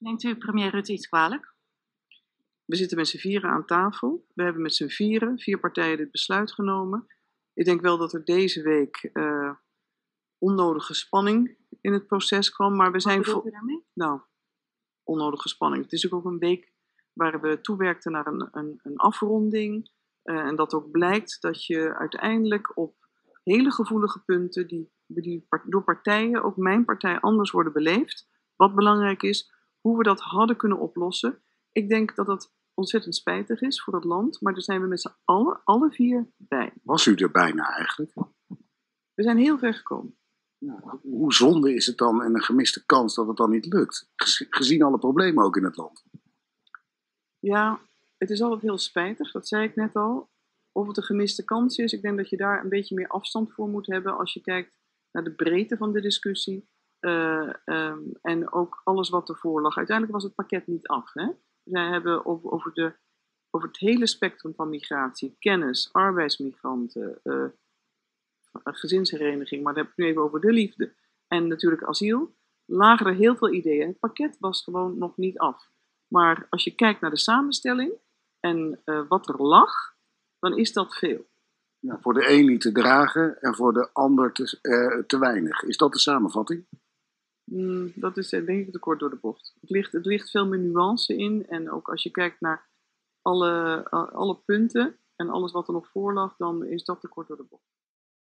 Neemt u premier Rutte iets kwalijk? We zitten met z'n vieren aan tafel. We hebben met z'n vieren, 4 partijen, dit besluit genomen. Ik denk wel dat er deze week onnodige spanning in het proces kwam, maar we zijn Wat bedoelt u daarmee? Nou, onnodige spanning. Het is ook een week waar we toewerkten naar een afronding. En dat ook blijkt dat je uiteindelijk op hele gevoelige punten, die door partijen, ook mijn partij, anders worden beleefd. Wat belangrijk is, hoe we dat hadden kunnen oplossen. Ik denk dat dat ontzettend spijtig is voor het land, maar daar zijn we met z'n allen, alle 4, bij. Was u er bijna eigenlijk? We zijn heel ver gekomen. Nou, hoe zonde is het dan en een gemiste kans dat het dan niet lukt? Gezien alle problemen ook in het land. Ja, het is altijd heel spijtig, dat zei ik net al. Of het een gemiste kans is, ik denk dat je daar een beetje meer afstand voor moet hebben als je kijkt naar de breedte van de discussie. En ook alles wat ervoor lag. Uiteindelijk was het pakket niet af. Hè? We hebben over het hele spectrum van migratie, kennis, arbeidsmigranten, gezinshereniging, maar dan heb ik het nu even over de liefde. En natuurlijk asiel. Lagen er heel veel ideeën. Het pakket was gewoon nog niet af. Maar als je kijkt naar de samenstelling en wat er lag, dan is dat veel. Ja, voor de een niet te dragen en voor de ander te weinig. Is dat de samenvatting? Dat is denk ik te kort door de bocht. Het ligt veel meer nuance in. En ook als je kijkt naar alle punten en alles wat er nog voor lag, dan is dat te kort door de bocht.